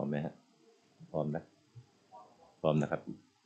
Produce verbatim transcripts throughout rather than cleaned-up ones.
อมไหมฮะพร้อมนะพร้อมนะครับ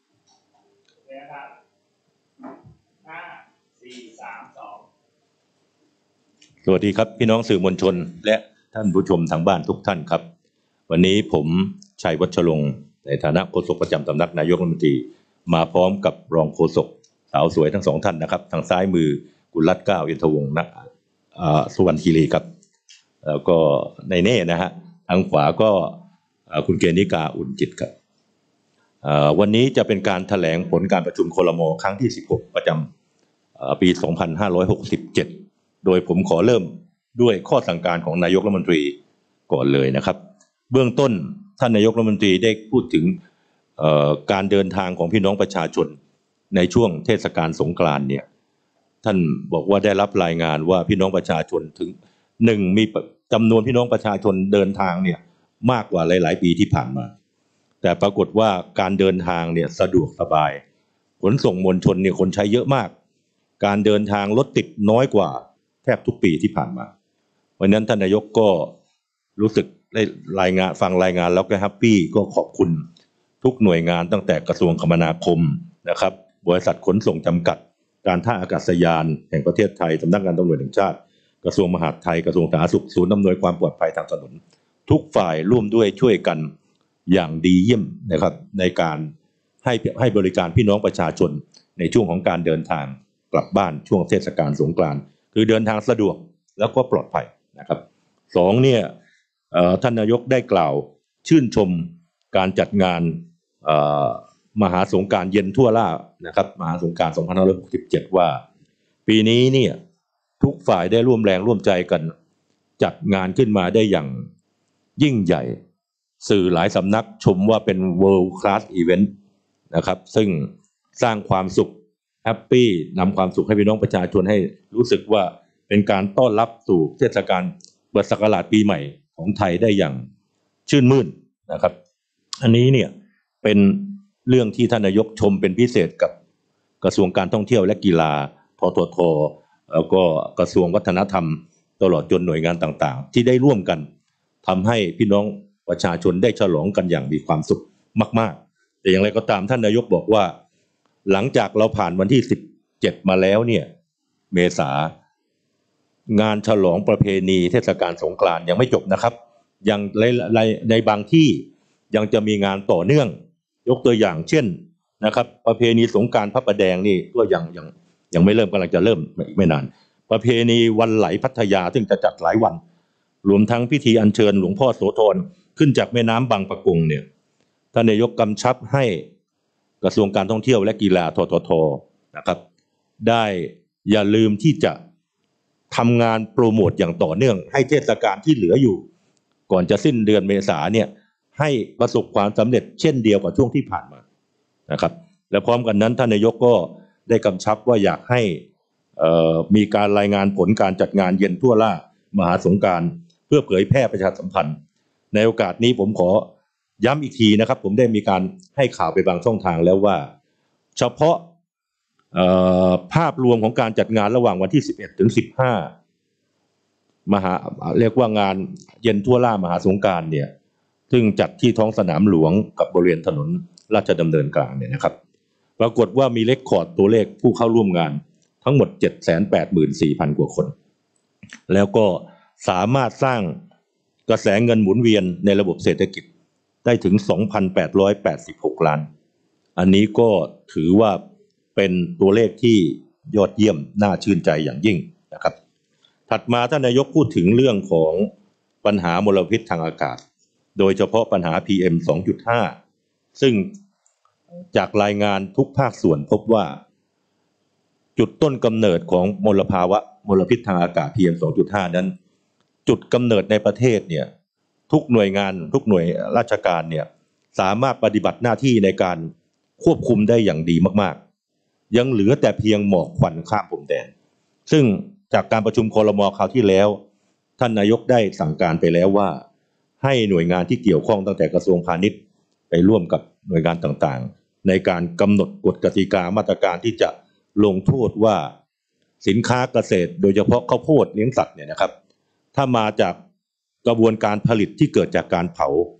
ห้าสี่สามสองสวัสดีครับพี่น้องสื่อมวลชนและท่านผู้ชมทางบ้านทุกท่านครับวันนี้ผมชัยวัชรงค์ในฐานะโฆษกประจำสำนักนายกรัฐมนตรีมาพร้อมกับรองโฆษกสาวสวยทั้งสองท่านนะครับทางซ้ายมือกุลรัตน์เกล้าอินทวงศ์ณสุวรรณคีรีครับแล้วก็ในเน่นะฮะทางขวาก็คุณเกณิกาอุ่นจิตครับวันนี้จะเป็นการแถลงผลการประชุมครม.ครั้งที่สิบหกประจำปีสองพันห้าร้อยหกสิบเจ็ดโดยผมขอเริ่มด้วยข้อสั่งการของนายกรัฐมนตรีก่อนเลยนะครับเบื้องต้นท่านนายกรัฐมนตรีได้พูดถึงการเดินทางของพี่น้องประชาชนในช่วงเทศกาลสงกรานต์เนี่ยท่านบอกว่าได้รับรายงานว่าพี่น้องประชาชนถึงหนึ่งมีจำนวนพี่น้องประชาชนเดินทางเนี่ยมากกว่าหลายๆปีที่ผ่านมาแต่ปรากฏว่าการเดินทางเนี่ยสะดวกสบายขนส่งมวลชนเนี่ยคนใช้เยอะมากการเดินทางรถติดน้อยกว่าแทบทุกปีที่ผ่านมาวันนั้นท่านนายกก็รู้สึกได้รายงานฟังรายงานแล้วก็แฮปปี้ก็ขอบคุณทุกหน่วยงานตั้งแต่กระทรวงคมนาคมนะครับบริษัทขนส่งจำกัดการท่าอากาศยานแห่งประเทศไทยสำนักงานตำรวจแห่งชาติกระทรวงมหาดไทยกระทรวงสาธารณสุขศูนย์อำนวยความปลอดภัยทางถนนทุกฝ่ายร่วมด้วยช่วยกันอย่างดีเยี่ยมนะครับในการให้ให้บริการพี่น้องประชาชนในช่วงของการเดินทางกลับบ้านช่วงเทศกาลสงกรานต์คือเดินทางสะดวกแล้วก็ปลอดภัยนะครับสองเนี่ยท่านนายกได้กล่าวชื่นชมการจัดงานมหาสงกรานต์เย็นทั่วล่านะครับมหาสงกรานต์สองพันห้าร้อยหกสิบเจ็ดว่าปีนี้เนี่ยทุกฝ่ายได้ร่วมแรงร่วมใจกันจัดงานขึ้นมาได้อย่างยิ่งใหญ่สื่อหลายสำนักชมว่าเป็น world class event นะครับซึ่งสร้างความสุขแฮปปี้นำความสุขให้พี่น้องประชาชนให้รู้สึกว่าเป็นการต้อนรับสู่เทศกาลเปิดศักราชปีใหม่ของไทยได้อย่างชื่นมื่นนะครับอันนี้เนี่ยเป็นเรื่องที่ท่านนายกชมเป็นพิเศษกับกระทรวงการท่องเที่ยวและกีฬาทททแล้วก็กระทรวงวัฒนธรรมตลอดจนหน่วยงานต่างๆที่ได้ร่วมกันทำให้พี่น้องประชาชนได้ฉลองกันอย่างมีความสุขมากๆแต่อย่างไรก็ตามท่านนายกบอกว่าหลังจากเราผ่านวันที่สิบเจ็ดมาแล้วเนี่ยเมษางานฉลองประเพณีเทศกาลสงกรานต์ยังไม่จบนะครับยังในในบางที่ยังจะมีงานต่อเนื่องยกตัวอย่างเช่นนะครับประเพณีสงกรานต์พระประแดงนี่ก็ยังยังยังไม่เริ่มกำลังจะเริ่มอีกไม่นานประเพณีวันไหลพัทยาซึ่งจะจัดหลายวันรวมทั้งพิธีอัญเชิญหลวงพ่อโสธรขึ้นจากแม่น้ำบางปะกงเนี่ยท่านนายกกำชับให้กระทรวงการท่องเที่ยวและกีฬาทททนะครับได้อย่าลืมที่จะทำงานโปรโมทอย่างต่อเนื่องให้เทศกาลที่เหลืออยู่ก่อนจะสิ้นเดือนเมษาเนี่ยให้ประสบความสำเร็จเช่นเดียวกับช่วงที่ผ่านมานะครับและพร้อมกันนั้นท่านนายกก็ได้กำชับว่าอยากให้มีการรายงานผลการจัดงานเย็นทั่วล่ามหาสงกรานต์เพื่อเผยแพร่ประชาสัมพันธ์ในโอกาสนี้ผมขอย้ำอีกทีนะครับผมได้มีการให้ข่าวไปบางช่องทางแล้วว่าเฉพาะภาพรวมของการจัดงานระหว่างวันที่สิบเอ็ดถึงสิบห้ามหาเรียกว่างานเย็นทั่วล่ามหาสงกรานต์เนี่ยซึ่งจัดที่ท้องสนามหลวงกับบริเวณถนนราชดำเนินกลางเนี่ยนะครับปรากฏว่ามีเรคคอร์ดตัวเลขผู้เข้าร่วมงานทั้งหมด เจ็ดแสนแปดหมื่นสี่พัน กว่าคนแล้วก็สามารถสร้างกระแสเงินหมุนเวียนในระบบเศรษฐกิจได้ถึง สองพันแปดร้อยแปดสิบหก ล้านอันนี้ก็ถือว่าเป็นตัวเลขที่ยอดเยี่ยมน่าชื่นใจอย่างยิ่งนะครับถัดมาท่านนายกพูดถึงเรื่องของปัญหามลพิษทางอากาศโดยเฉพาะปัญหา พี เอ็ม สองจุดห้า ซึ่งจากรายงานทุกภาคส่วนพบว่าจุดต้นกำเนิดของมลภาวะมลพิษทางอากาศ พี เอ็ม สองจุดห้า นั้นจุดกำเนิดในประเทศเนี่ยทุกหน่วยงานทุกหน่วยราชการเนี่ยสามารถปฏิบัติหน้าที่ในการควบคุมได้อย่างดีมากๆยังเหลือแต่เพียงหมอกควันข้ามพรมแดนซึ่งจากการประชุมครม.คราวที่แล้วท่านนายกได้สั่งการไปแล้วว่าให้หน่วยงานที่เกี่ยวข้องตั้งแต่กระทรวงพาณิชย์ไปร่วมกับหน่วยงานต่างๆในการกำหนดกฎกติกามาตรการที่จะลงโทษว่าสินค้าเกษตรโดยเฉพาะข้าวโพดเลี้ยงสัตว์เนี่ยนะครับถ้ามาจากกระบวนการผลิตที่เกิดจากการเผา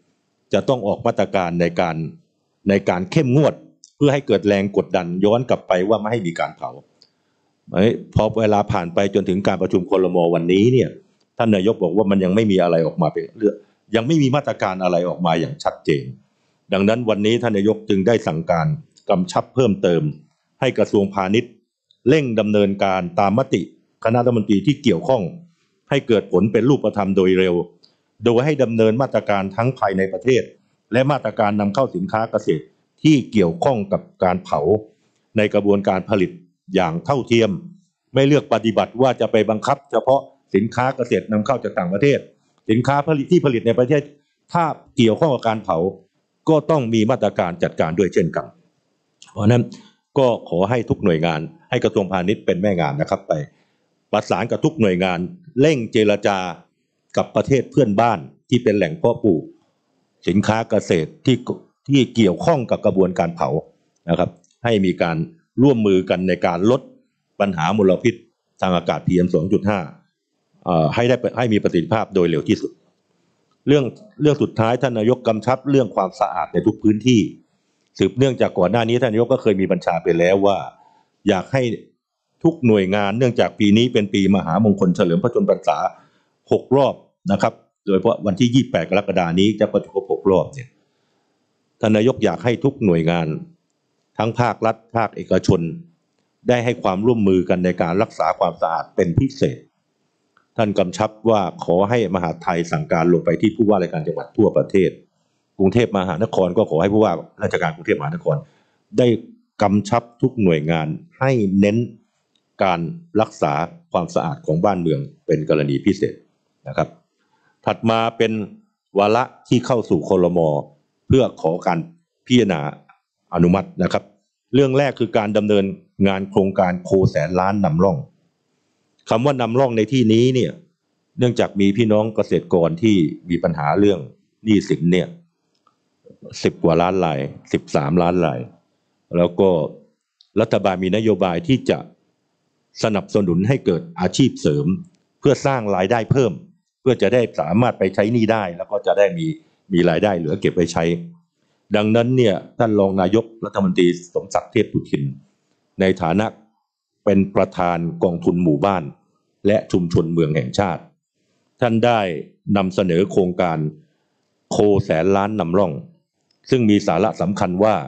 จะต้องออกมาตรการในการในการเข้มงวดเพื่อให้เกิดแรงกดดันย้อนกลับไปว่าไม่ให้มีการเผาพอเวลาผ่านไปจนถึงการประชุมครม.วันนี้เนี่ยท่านนายกบอกว่ามันยังไม่มีอะไรออกมาเป็นเรื่องยังไม่มีมาตรการอะไรออกมาอย่างชัดเจนดังนั้นวันนี้ท่านนายกจึงได้สั่งการกำชับเพิ่มเติมให้กระทรวงพาณิชย์เร่งดำเนินการตามมติคณะรัฐมนตรีที่เกี่ยวข้องให้เกิดผลเป็นรูปธรรมโดยเร็วโดยให้ดำเนินมาตรการทั้งภายในประเทศและมาตรการนำเข้าสินค้าเกษตรที่เกี่ยวข้องกับการเผาในกระบวนการผลิตอย่างเท่าเทียมไม่เลือกปฏิบัติว่าจะไปบังคับเฉพาะสินค้าเกษตรนำเข้าจากต่างประเทศสินค้าผลิตที่ผลิตในประเทศถ้าเกี่ยวข้องกับการเผาก็ต้องมีมาตรการจัดการด้วยเช่นกันเพราะนั้นก็ขอให้ทุกหน่วยงานให้กระทรวงพาณิชย์เป็นแม่งานนะครับไปประสานกับทุกหน่วยงานเร่งเจรจากับประเทศเพื่อนบ้านที่เป็นแหล่งเพาะปลูกสินค้าเกษตรที่ที่เกี่ยวข้องกับกระบวนการเผานะครับให้มีการร่วมมือกันในการลดปัญหามลพิษทางอากาศ พี เอ็ม สองจุดห้า เอ่อให้ได้ให้มีประสิทธิภาพโดยเร็วที่สุดเรื่องเรื่องสุดท้ายท่านนายกกำชับเรื่องความสะอาดในทุกพื้นที่สืบเนื่องจากก่อนหน้านี้ท่านนายกก็เคยมีบัญชาไปแล้วว่าอยากให้ทุกหน่วยงานเนื่องจากปีนี้เป็นปีมหามงคลเฉลิมพระชนมพรรษาหกรอบนะครับโดยเฉพาะวันที่ยี่สิบแปดกรกฎาคมนี้จะประชุมหกรอบเนี่ยท่านนายกอยากให้ทุกหน่วยงานทั้งภาครัฐภาคเอกชนได้ให้ความร่วมมือกันในการรักษาความสะอาดเป็นพิเศษท่านกำชับว่าขอให้มหาดไทยสั่งการลงไปที่ผู้ว่าราชการจังหวัดทั่วประเทศกรุงเทพมหานครก็ขอให้ผู้ว่าราชการกรุงเทพมหานครได้กำชับทุกหน่วยงานให้เน้นการรักษาความสะอาดของบ้านเมืองเป็นกรณีพิเศษนะครับถัดมาเป็นวาระที่เข้าสู่ครม.เพื่อขอการพิจารณาอนุมัตินะครับเรื่องแรกคือการดำเนินงานโครงการโคแสนล้านนำร่องคำว่านำร่องในที่นี้เนี่ยเนื่องจากมีพี่น้องเกษตรกรที่มีปัญหาเรื่องหนี้สินเนี่ยสิบกว่าล้านรายสิบสามล้านรายแล้วก็รัฐบาลมีนโยบายที่จะสนับสนุนให้เกิดอาชีพเสริมเพื่อสร้างรายได้เพิ่มเพื่อจะได้สามารถไปใช้หนี้ได้แล้วก็จะได้มีมีรายได้เหลือเก็บไว้ใช้ดังนั้นเนี่ยท่านรองนายกรัฐมนตรีสมศักดิ์เทพสุทินในฐานะเป็นประธานกองทุนหมู่บ้านและชุมชนเมืองแห่งชาติท่านได้นำเสนอโครงการโคแสนล้านนำร่องซึ่งมีสาระสำคัญว่า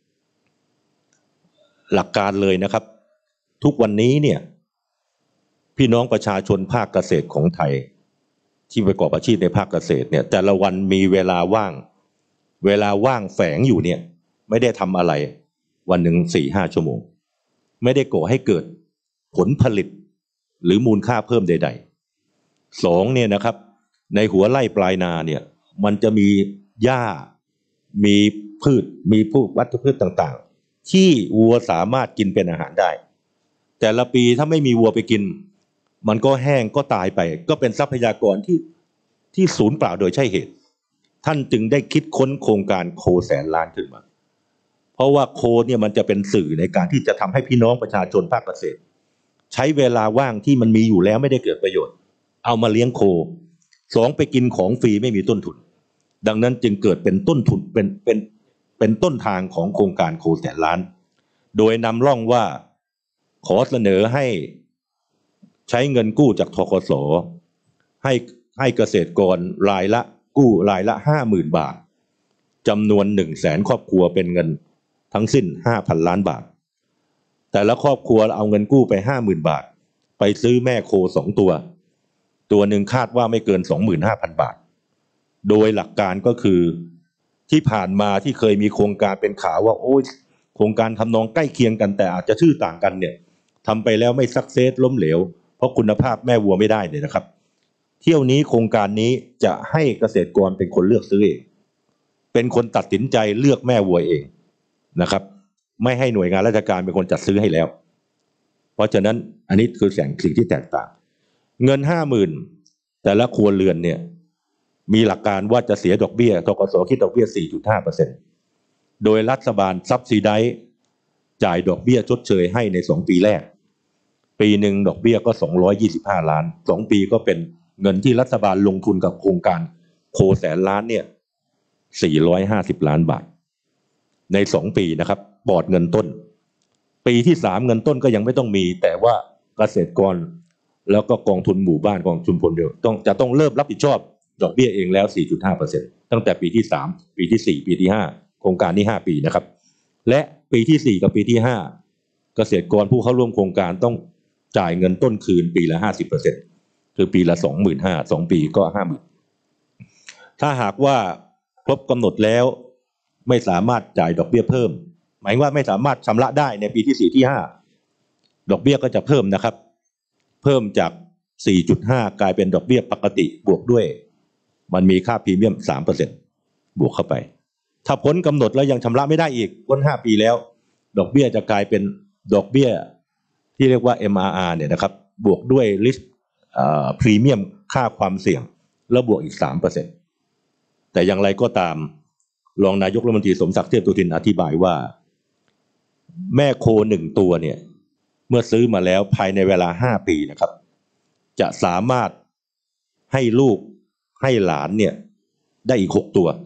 หลักการเลยนะครับทุกวันนี้เนี่ยพี่น้องประชาชนภาคเกษตรของไทยที่ประกอบอาชีพในภาคเกษตรเนี่ยแต่ละวันมีเวลาว่างเวลาว่างแฝงอยู่เนี่ยไม่ได้ทำอะไรวันหนึ่งสี่ห้าชั่วโมงไม่ได้ก่อให้เกิดผลผลิตหรือมูลค่าเพิ่มใดๆสองเนี่ยนะครับในหัวไร่ปลายนาเนี่ยมันจะมีหญ้ามีพืชมีพวกวัชพืชต่างๆที่วัวสามารถกินเป็นอาหารได้แต่ละปีถ้าไม่มีวัวไปกินมันก็แห้งก็ตายไปก็เป็นทรัพยากรที่ที่สูญเปล่าโดยใช่เหตุท่านจึงได้คิดค้นโครงการโคแสนล้านขึ้นมาเพราะว่าโคเนี่ยมันจะเป็นสื่อในการที่จะทำให้พี่น้องประชาชนภาคเกษตรใช้เวลาว่างที่มันมีอยู่แล้วไม่ได้เกิดประโยชน์เอามาเลี้ยงโคสองไปกินของฟรีไม่มีต้นทุนดังนั้นจึงเกิดเป็นต้นทุนเป็นเป็นเป็นต้นทางของโครงการโคแสนล้านโดยนำร่องว่าขอเสนอให้ใช้เงินกู้จากธกส.ให้ให้เกษตรกรรายละกู้รายละ ห้าหมื่น บาทจำนวน หนึ่งแสน ครอบครัวเป็นเงินทั้งสิ้น ห้าพัน ล้านบาทแต่ละครอบครัวเอาเงินกู้ไป ห้าหมื่น บาทไปซื้อแม่โคสองตัวตัวหนึ่งคาดว่าไม่เกิน สองหมื่นห้าพัน บาทโดยหลักการก็คือที่ผ่านมาที่เคยมีโครงการเป็นข่าวว่าโอ้ยโครงการทำนองใกล้เคียงกันแต่อาจจะชื่อต่างกันเนี่ยทำไปแล้วไม่ซักเซสล้มเหลวเพราะคุณภาพแม่วัวไม่ได้เนี่ยนะครับเที่ยวนี้โครงการนี้จะให้เกษตรกรเป็นคนเลือกซื้อเองเป็นคนตัดสินใจเลือกแม่วัวเองนะครับไม่ให้หน่วยงานราชการเป็นคนจัดซื้อให้แล้วเพราะฉะนั้นอันนี้คือแสงสิ่งที่แตกต่างเงิน ห้าหมื่น แต่ละครัวเรือนเนี่ยมีหลักการว่าจะเสียดอกเบี้ยธกส.คิดดอกเบี้ย สี่จุดห้าเปอร์เซ็นต์ โดยรัฐบาลซับซิไดซ์จ่ายดอกเบี้ยชดเชยให้ในสองปีแรกปีหนึ่งดอกเบี้ยก็สองร้อยยี่สิบห้าล้านสองปีก็เป็นเงินที่รัฐบาลลงทุนกับโครงการโคแสนล้านเนี่ยสี่ร้อยห้าสิบล้านบาทในสองปีนะครับปลอดเงินต้นปีที่สามเงินต้นก็ยังไม่ต้องมีแต่ว่าเกษตรกรแล้วก็กองทุนหมู่บ้านกองทุนพลเดียวต้องจะต้องเริ่มรับผิดชอบดอกเบี้ยเองแล้ว สี่จุดห้าเปอร์เซ็นต์ ตั้งแต่ปีที่สามปีที่สี่ปีที่ห้าโครงการนี้ห้าปีนะครับและปีที่สี่กับปีที่ห้าเกษตรกรผู้เข้าร่วมโครงการต้องจ่ายเงินต้นคืนปีละ ห้าสิบเปอร์เซ็นต์ คือปีละ สองหมื่นห้าพัน สองปีก็ ห้าหมื่น ถ้าหากว่าครบกำหนดแล้วไม่สามารถจ่ายดอกเบี้ยเพิ่มหมายว่าไม่สามารถชำระได้ในปีที่สี่ที่ห้าดอกเบี้ยก็จะเพิ่มนะครับเพิ่มจาก สี่จุดห้า กลายเป็นดอกเบี้ยปกติบวกด้วยมันมีค่าพรีเมียม สามเปอร์เซ็นต์ บวกเข้าไปถ้าพ้นกำหนดแล้วยังชำระไม่ได้อีกพ้นห้าปีแล้วดอกเบี้ยจะกลายเป็นดอกเบี้ยที่เรียกว่า เอ็ม อาร์ อาร์ เนี่ยนะครับบวกด้วย risk พรีเมียมค่าความเสี่ยงแล้วบวกอีก สามเปอร์เซ็นต์ แต่อย่างไรก็ตามรองนายกรัฐมนตรีสมศักดิ์เทพสุทินอธิบายว่าแม่โคหนึ่งตัวเนี่ยเมื่อซื้อมาแล้วภายในเวลาห้าปีนะครับจะสามารถให้ลูกให้หลานเนี่ยได้อีกหกตัว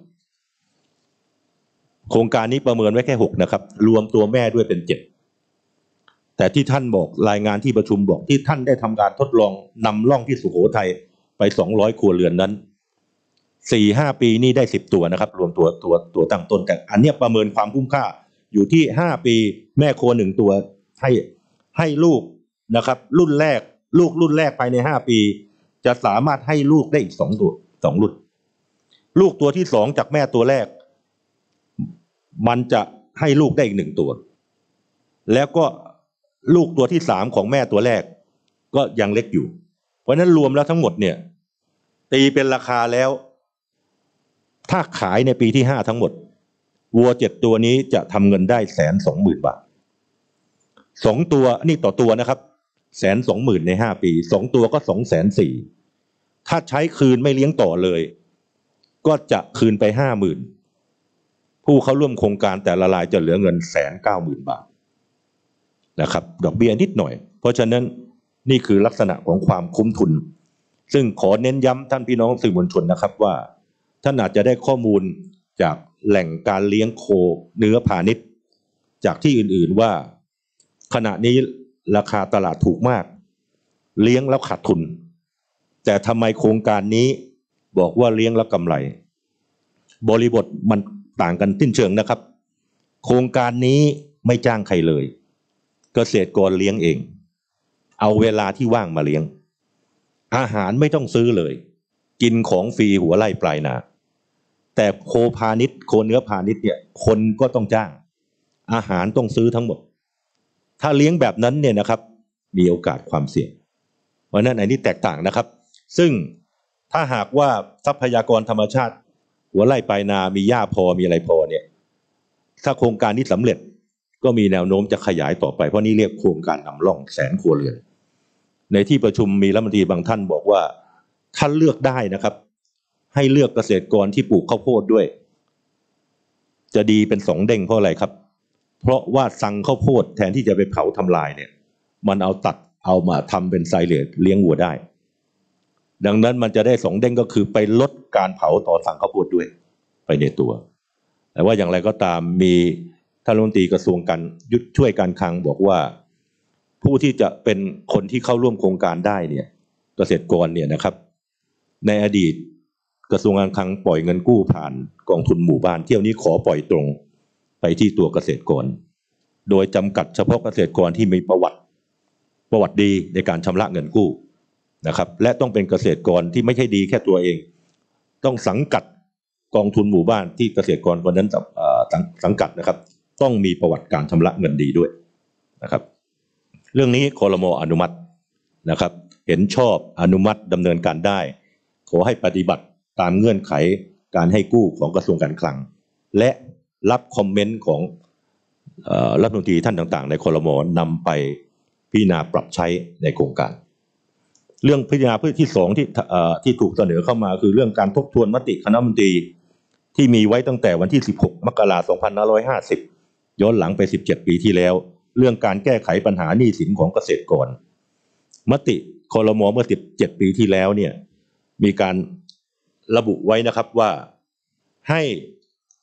โครงการนี้ประเมินไว้แค่หกนะครับรวมตัวแม่ด้วยเป็นเจ็ดแต่ที่ท่านบอกรายงานที่ประชุมบอกที่ท่านได้ทำการทดลองนำร่องที่สุโขทัยไปสองร้อยครัวเรือนนั้น สี่ห้า ปีนี่ได้สิบตัวนะครับรวมตัวตัวตัวตั้งต้นแต่อันนี้ประเมินความคุ้มค่าอยู่ที่ห้าปีแม่โคหนึ่งตัวให้ให้ลูกนะครับรุ่นแรกลูกรุ่นแรกภายในห้าปีจะสามารถให้ลูกได้อีกสองตัวสองรุ่นลูกตัวที่สองจากแม่ตัวแรกมันจะให้ลูกได้อีกหนึ่งตัวแล้วก็ลูกตัวที่สามของแม่ตัวแรกก็ยังเล็กอยู่เพราะนั้นรวมแล้วทั้งหมดเนี่ยตีเป็นราคาแล้วถ้าขายในปีที่ห้าทั้งหมดวัวเจ็ดตัวนี้จะทำเงินได้แสนสองหมื่นบาทสองตัวนี่ต่อตัวนะครับแสนสองหมื่นในห้าปีสองตัวก็สองแสนสี่ถ้าใช้คืนไม่เลี้ยงต่อเลยก็จะคืนไปห้าหมื่นผู้เข้าร่วมโครงการแต่ละรายจะเหลือเงินแสนเก้าหมื่นบาทนะครับดอกเบี้ยนิดหน่อยเพราะฉะนั้นนี่คือลักษณะของความคุ้มทุนซึ่งขอเน้นย้ำท่านพี่น้องสื่อมวลชนนะครับว่าท่านอาจจะได้ข้อมูลจากแหล่งการเลี้ยงโคเนื้อพาณิชย์จากที่อื่นๆว่าขณะนี้ราคาตลาดถูกมากเลี้ยงแล้วขาดทุนแต่ทำไมโครงการนี้บอกว่าเลี้ยงแล้วกำไรบริบทมันต่างกันสิ้นเชิงนะครับโครงการนี้ไม่จ้างใครเลยเกษตรกรเลี้ยงเองเอาเวลาที่ว่างมาเลี้ยงอาหารไม่ต้องซื้อเลยกินของฟรีหัวไร่ปลายนาแต่โคพาณิชย์โคเนื้อพาณิชย์เนี่ยคนก็ต้องจ้างอาหารต้องซื้อทั้งหมดถ้าเลี้ยงแบบนั้นเนี่ยนะครับมีโอกาสความเสี่ยงเพราะนั้นอันนี้แตกต่างนะครับซึ่งถ้าหากว่าทรัพยากรธรรมชาติหัวไร่ปลายนามีหญ้าพอมีอะไรพอเนี่ยถ้าโครงการนี้สำเร็จก็มีแนวโน้มจะขยายต่อไปเพราะนี่เรียกโครงการนำร่องแสนครัวเรือนในที่ประชุมมีรัฐมนตรีบางท่านบอกว่าท่านเลือกได้นะครับให้เลือกเกษตรกรที่ปลูกข้าวโพดด้วยจะดีเป็นสองเด้งเพราะอะไรครับเพราะว่าสั่งข้าวโพดแทนที่จะไปเผาทำลายเนี่ยมันเอาตัดเอามาทำเป็นไซเลจเลี้ยงวัวได้ดังนั้นมันจะได้สองเด้งก็คือไปลดการเผาต่อสั่งข้าวโพดด้วยไปในตัวแต่ว่าอย่างไรก็ตามมีท่านรัฐมนตรีกระทรวงการยุทธช่วยการคลังบอกว่าผู้ที่จะเป็นคนที่เข้าร่วมโครงการได้เนี่ยเกษตรกรเนี่ยนะครับในอดีตกระทรวงการคลังปล่อยเงินกู้ผ่านกองทุนหมู่บ้านเที่ยวนี้ขอปล่อยตรงไปที่ตัวเกษตรกรโดยจำกัดเฉพาะเกษตรกรที่มีประวัติประวัติดีในการชำระเงินกู้นะครับและต้องเป็นเกษตรกรที่ไม่ใช่ดีแค่ตัวเองต้องสังกัดกองทุนหมู่บ้านที่เกษตรกรคนนั้นสังกัดนะครับต้องมีประวัติการชำระเงินดีด้วยนะครับเรื่องนี้ครม.อนุมัตินะครับเห็นชอบอนุมัติดำเนินการได้ขอให้ปฏิบัติตามเงื่อนไขการให้กู้ของกระทรวงการคลังและรับคอมเมนต์ของรัฐมนตรีท่านต่างๆในครม.นำไปพิจารณาปรับใช้ในโครงการเรื่องพิจารณาเพื่อที่สองที่ที่ถูกเสนอเข้ามาคือเรื่องการทบทวนมติคณะรัฐมนตรีที่มีไว้ตั้งแต่วันที่สิบหกมกราคมสองพันห้าร้อยห้าสิบย้อนหลังไปสิบเจ็ดปีที่แล้วเรื่องการแก้ไขปัญหาหนี้สินของเกษตรกรมติครม.เมื่อสิบเจ็ดปีที่แล้วเนี่ยมีการระบุไว้นะครับว่าให้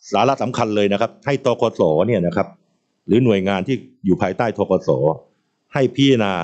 สาระสำคัญเลยนะครับให้ตกสเนี่ยนะครับหรือหน่วยงานที่อยู่ภายใต้ทกสให้พิจารณา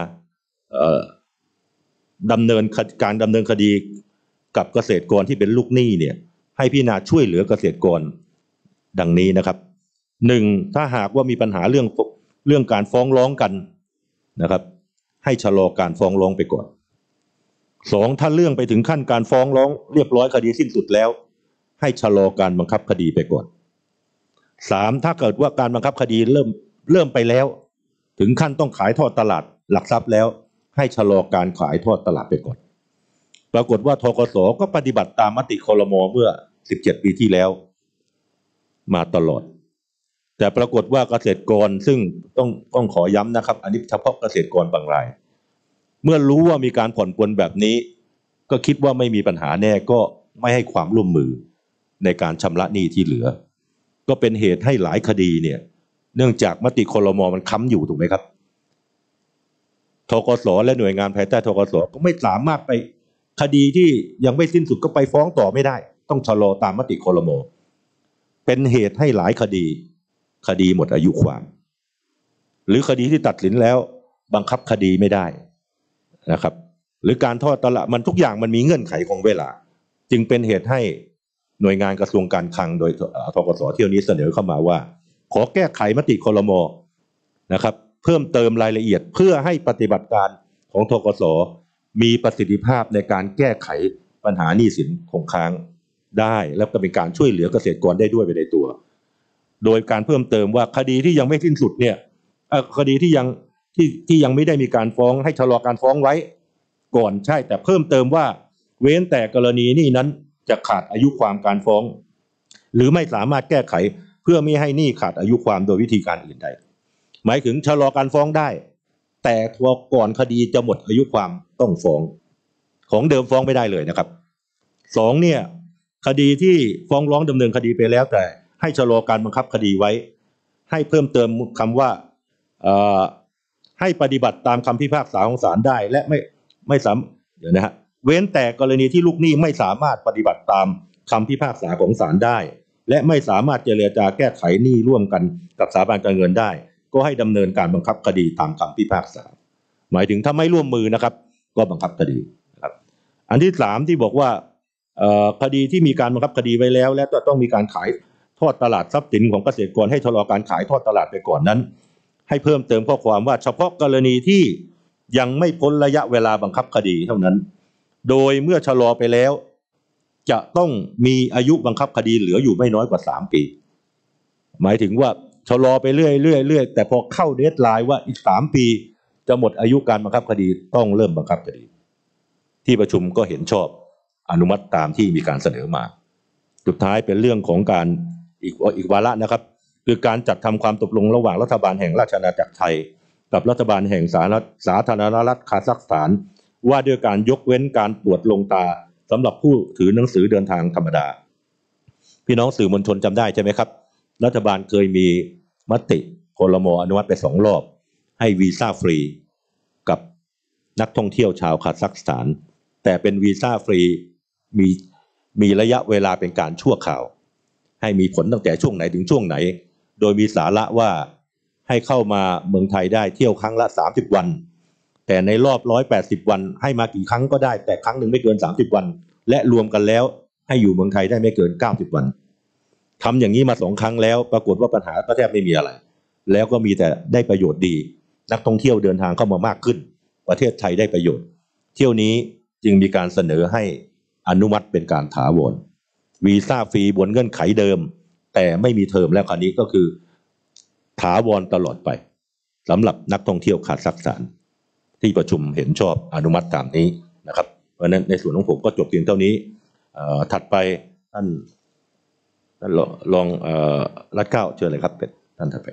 ดำเนินการดำเนินคดีกับเกษตรกรที่เป็นลูกหนี้เนี่ยให้พิจารณาช่วยเหลือเกษตรกรดังนี้นะครับหนึ่งถ้าหากว่ามีปัญหาเรื่องเรื่องการฟ้องร้องกันนะครับให้ชะลอการฟ้องร้องไปก่อนสองถ้าเรื่องไปถึงขั้นการฟ้องร้องเรียบร้อยคดีสิ้นสุดแล้วให้ชะลอการบังคับคดีไปก่อนสามถ้าเกิดว่าการบังคับคดีเริ่มเริ่มไปแล้วถึงขั้นต้องขายทอดตลาดหลักทรัพย์แล้วให้ชะลอการขายทอดตลาดไปก่อนปรากฏว่าธกสก็ปฏิบัติตามมติครม.เมื่อสิบเจ็ดปีที่แล้วมาตลอดแต่ปรากฏว่าเกษตรกรซึ่งต้องต้องขอย้ำนะครับอันนี้เฉพาะเกษตรกรบางรายเมื่อรู้ว่ามีการผ่อนปลนแบบนี้ก็คิดว่าไม่มีปัญหาแน่ก็ไม่ให้ความร่วมมือในการชำระหนี้ที่เหลือก็เป็นเหตุให้หลายคดีเนี่ยเนื่องจากมติครม.มันค้ำอยู่ถูกไหมครับธกสและหน่วยงานภายใต้ธกสก็ไม่สามารถไปคดีที่ยังไม่สิ้นสุดก็ไปฟ้องต่อไม่ได้ต้องชะลอตามมติครม.เป็นเหตุให้หลายคดีคดีหมดอายุความหรือคดีที่ตัดสินแล้วบังคับคดีไม่ได้นะครับหรือการทอดตลาดมันทุกอย่างมันมีเงื่อนไขของเวลาจึงเป็นเหตุให้หน่วยงานกระทรวงการคลังโดยธกสเที่ยวนี้เสนอเข้ามาว่าขอแก้ไขมติครม.นะครับเพิ่มเติมรายละเอียดเพื่อให้ปฏิบัติการของธกสมีประสิทธิภาพในการแก้ไขปัญหาหนี้สินคงค้างได้และก็เป็นการช่วยเหลือเกษตรกรได้ด้วยไปในตัวโดยการเพิ่มเติมว่าคดีที่ยังไม่สิ้นสุดเนี่ยคดีที่ยังที่ที่ยังไม่ได้มีการฟ้องให้ชะลอการฟ้องไว้ก่อนใช่แต่เพิ่มเติมว่าเว้นแต่กรณีนี้นั้นจะขาดอายุความการฟ้องหรือไม่สามารถแก้ไขเพื่อไม่ให้หนี้ขาดอายุความโดยวิธีการอื่นใดหมายถึงชะลอการฟ้องได้แต่ทัวก่อนคดีจะหมดอายุความต้องฟ้องของเดิมฟ้องไม่ได้เลยนะครับสองเนี่ยคดีที่ฟ้องร้องดำเนินคดีไปแล้วแต่ให้ชะลอการบังคับคดีไว้ให้เพิ่มเติมคำว่าให้ปฏิบัติตามคำพิพากษาของศาลได้และไม่ไม่สามเดี๋ยวนะฮะเว้นแต่กรณีที่ลูกหนี้ไม่สามารถปฏิบัติตามคำพิพากษาของศาลได้และไม่สามารถเจรจาแก้ไขหนี้ร่วมกันกับสถาบันการเงินได้ก็ให้ดำเนินการบังคับคดีตามคำพิพากษาหมายถึงถ้าไม่ร่วมมือนะครับก็บังคับคดีนะครับอันที่สามที่บอกว่าคดีที่มีการบังคับคดีไว้แล้วและต้องมีการขายทอดตลาดทรัพย์สินของเกษตรกรให้ชะลอการขายทอดตลาดไปก่อนนั้นให้เพิ่มเติมข้อความว่าเฉพาะกรณีที่ยังไม่พ้นระยะเวลาบังคับคดีเท่านั้นโดยเมื่อชะลอไปแล้วจะต้องมีอายุบังคับคดีเหลืออยู่ไม่น้อยกว่าสามปีหมายถึงว่าชะลอไปเรื่อยเรื่อยเรื่อยแต่พอเข้าเดดไลน์ว่าอีกสามปีจะหมดอายุการบังคับคดีต้องเริ่มบังคับคดีที่ประชุมก็เห็นชอบอนุมัติตามที่มีการเสนอมาสุดท้ายเป็นเรื่องของการอีกอีกวาระนะครับคือการจัดทำความตกลงระหว่างรัฐบาลแห่งราชอาณาจักรไทยกับรัฐบาลแห่งสาธารณรัฐคาซัคสถานว่าด้วยการยกเว้นการตรวจลงตาสำหรับผู้ถือหนังสือเดินทางธรรมดาพี่น้องสื่อมวลชนจำได้ใช่ไหมครับรัฐบาลเคยมีมติครม.อนุมัติไปสองรอบให้วีซ่าฟรีกับนักท่องเที่ยวชาวคาซัคสถานแต่เป็นวีซ่าฟรีมีมีระยะเวลาเป็นการชั่วคราวให้มีผลตั้งแต่ช่วงไหนถึงช่วงไหนโดยมีสาระว่าให้เข้ามาเมืองไทยได้เที่ยวครั้งละสามสิบวันแต่ในรอบหนึ่งร้อยแปดสิบวันให้มากี่ครั้งก็ได้แต่ครั้งหนึ่งไม่เกินสามสิบวันและรวมกันแล้วให้อยู่เมืองไทยได้ไม่เกินเก้าสิบวันทำอย่างนี้มาสองครั้งแล้วปรากฏว่าปัญหาก็แทบไม่มีอะไรแล้วก็มีแต่ได้ประโยชน์ดีนักท่องเที่ยวเดินทางเข้ามามากขึ้นประเทศไทยได้ประโยชน์เที่ยวนี้จึงมีการเสนอให้อนุมัติเป็นการถาวรวีซ่าฟรีบนเงื่อนไขเดิมแต่ไม่มีเทอมแล้วคราวนี้ก็คือถาวรตลอดไปสำหรับนักท่องเที่ยวคาซัคสถานที่ประชุมเห็นชอบอนุมัติตามนี้นะครับเพราะฉะนั้นในส่วนของผมก็จบเพียงเท่านี้ถัดไปท่านท่านรองรัฐเก้าเชิญเลยครับเป็นท่านถัดไป